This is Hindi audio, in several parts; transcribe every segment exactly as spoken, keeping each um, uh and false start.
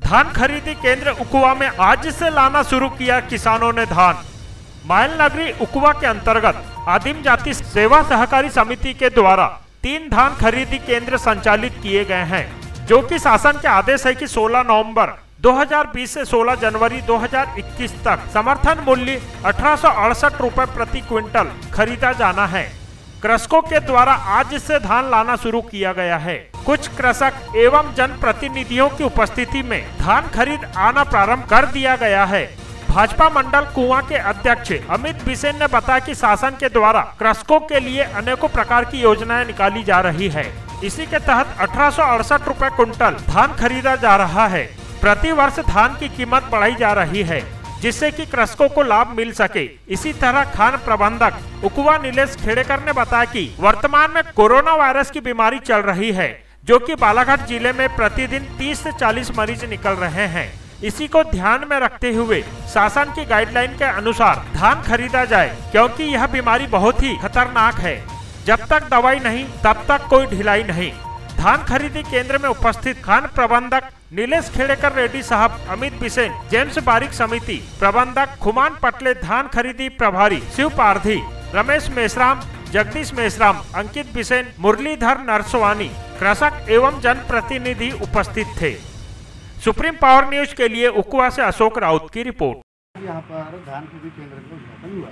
धान खरीदी केंद्र उकुआ में आज से लाना शुरू किया किसानों ने धान। माइल नगरी उकुआ के अंतर्गत आदिम जाति सेवा सहकारी समिति के द्वारा तीन धान खरीदी केंद्र संचालित किए गए हैं, जो कि शासन के आदेश है कि सोलह नवंबर दो हज़ार बीस से सोलह जनवरी दो हज़ार इक्कीस तक समर्थन मूल्य अठारह सौ अड़सठ रूपए प्रति क्विंटल खरीदा जाना है। कृषकों के द्वारा आज से धान लाना शुरू किया गया है। कुछ कृषक एवं जन प्रतिनिधियों की उपस्थिति में धान खरीद आना प्रारंभ कर दिया गया है। भाजपा मंडल कुआं के अध्यक्ष अमित बिसेन ने बताया कि शासन के द्वारा कृषकों के लिए अनेकों प्रकार की योजनाएं निकाली जा रही है। इसी के तहत अठारह सौ अड़सठ रूपए कुंटल धान खरीदा जा रहा है। प्रति वर्ष धान की कीमत बढ़ाई जा रही है, जिससे कि कृषकों को लाभ मिल सके। इसी तरह खान प्रबंधक उकुआ नीलेश खेड़ेकर ने बताया कि वर्तमान में कोरोना वायरस की बीमारी चल रही है, जो कि बालाघाट जिले में प्रतिदिन तीस से चालीस मरीज निकल रहे हैं। इसी को ध्यान में रखते हुए शासन की गाइडलाइन के अनुसार धान खरीदा जाए, क्योंकि यह बीमारी बहुत ही खतरनाक है। जब तक दवाई नहीं तब तक कोई ढिलाई नहीं। धान खरीदी केंद्र में उपस्थित खान प्रबंधक नीलेश खेड़ेकर रेड्डी साहब, अमित बिसेन, जेम्स बारिक समिति प्रबंधक खुमान पटले, धान खरीदी प्रभारी शिव पारधी, रमेश मेश्राम, जगदीश मेश्राम, अंकित बिसेन, मुरलीधर नरसवानी, कृषक एवं जन प्रतिनिधि उपस्थित थे। सुप्रीम पावर न्यूज के लिए उकुआ से अशोक राउत की रिपोर्ट। यहाँ पर धान खरीदी केंद्र का उद्घाटन हुआ।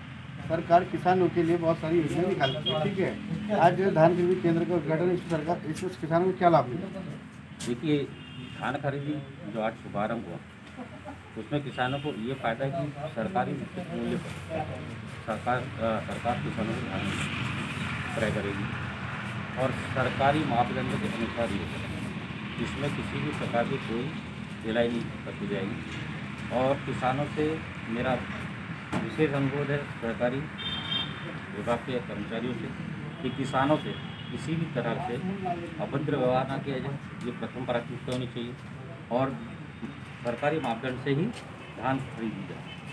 सरकार किसानों के लिए बहुत सारी योजनाएं निकालती है, ठीक है। आज धान खरीदी केंद्र का उद्घाटन इस सरकार इससे किसानों को क्या लाभ मिला? देखिए, धान खरीदी जो आज शुभारंभ हुआ, उसमें किसानों को ये फायदा है कि सरकारी मूल्य पर सरकार सरकार किसानों को धान क्रय करेगी और सरकारी मापदंडों के अनुसार ही, इसमें किसी भी प्रकार की कोई ढिलाई नहीं करती जाएगी। और किसानों से मेरा विशेष अनुरोध है सरकारी विभाग के कर्मचारियों से कि किसानों से किसी भी तरह से अभद्र व्यवहार न किया जाए, ये प्रथम प्राथमिकता होनी चाहिए और सरकारी मापदंड से ही धान खरीदी जाए।